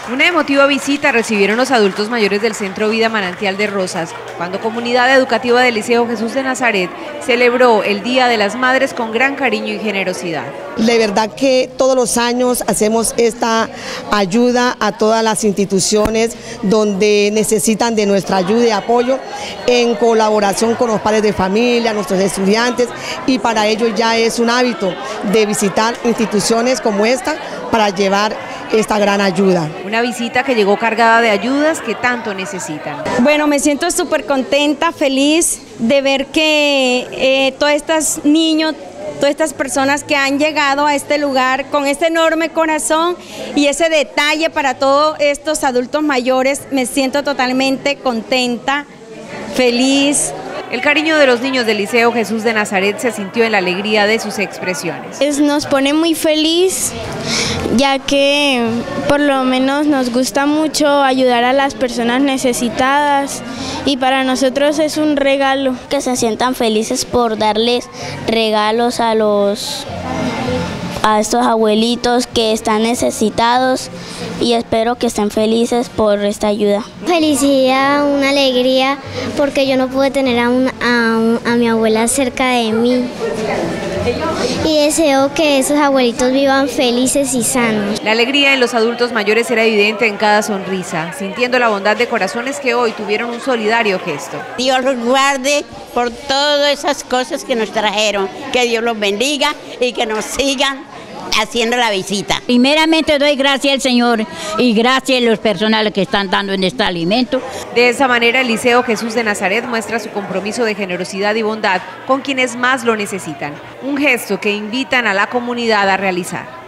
Una emotiva visita recibieron los adultos mayores del Centro Vida Manantial de Rosas, cuando Comunidad Educativa del Liceo Jesús de Nazaret celebró el Día de las Madres con gran cariño y generosidad. De verdad que todos los años hacemos esta ayuda a todas las instituciones donde necesitan de nuestra ayuda y apoyo en colaboración con los padres de familia, nuestros estudiantes, y para ello ya es un hábito de visitar instituciones como esta para llevar esta gran ayuda. Una visita que llegó cargada de ayudas que tanto necesitan. Bueno, me siento súper contenta, feliz de ver que todos estos niños, todas estas personas que han llegado a este lugar con este enorme corazón y ese detalle para todos estos adultos mayores, me siento totalmente contenta, feliz. El cariño de los niños del Liceo Jesús de Nazaret se sintió en la alegría de sus expresiones. Nos pone muy feliz, ya que por lo menos nos gusta mucho ayudar a las personas necesitadas y para nosotros es un regalo. Que se sientan felices por darles regalos a estos abuelitos que están necesitados y espero que estén felices por esta ayuda. Felicidad, una alegría porque yo no pude tener a mi abuela cerca de mí y deseo que esos abuelitos vivan felices y sanos. La alegría en los adultos mayores era evidente en cada sonrisa, sintiendo la bondad de corazones que hoy tuvieron un solidario gesto. Dios los guarde por todas esas cosas que nos trajeron, que Dios los bendiga y que nos sigan haciendo la visita. Primeramente doy gracias al Señor y gracias a los personales que están dando en este alimento. De esa manera el Liceo Jesús de Nazaret muestra su compromiso de generosidad y bondad con quienes más lo necesitan, un gesto que invitan a la comunidad a realizar.